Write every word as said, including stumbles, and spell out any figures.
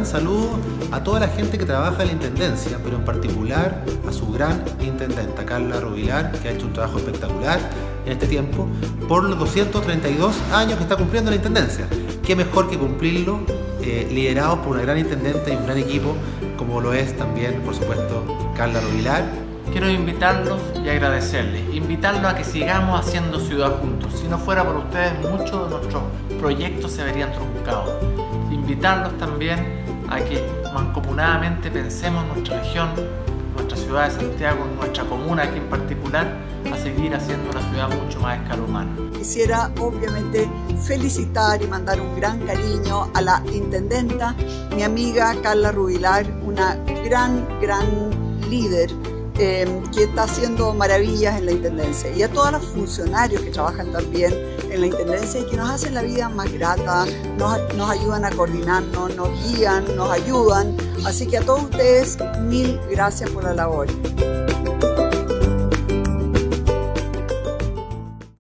gran saludo a toda la gente que trabaja en la Intendencia, pero en particular a su gran intendenta, Carla Rubilar, que ha hecho un trabajo espectacular en este tiempo, por los doscientos treinta y dos años que está cumpliendo la Intendencia. Qué mejor que cumplirlo eh, liderados por una gran intendente y un gran equipo, como lo es también, por supuesto, Carla Rubilar. Quiero invitarlos y agradecerles, invitarlos a que sigamos haciendo ciudad juntos. Si no fuera por ustedes, muchos de nuestros proyectos se verían truncados. Invitarlos también a que mancomunadamente pensemos en nuestra región, nuestra ciudad de Santiago, nuestra comuna aquí en particular, a seguir haciendo una ciudad mucho más a escala humana. Quisiera obviamente felicitar y mandar un gran cariño a la intendenta, mi amiga Carla Rubilar, una gran, gran líder eh, que está haciendo maravillas en la Intendencia, y a todos los funcionarios que trabajan también en la Intendencia y que nos hacen la vida más grata, nos, nos ayudan a coordinarnos, nos guían, nos ayudan. Así que a todos ustedes, mil gracias por la labor.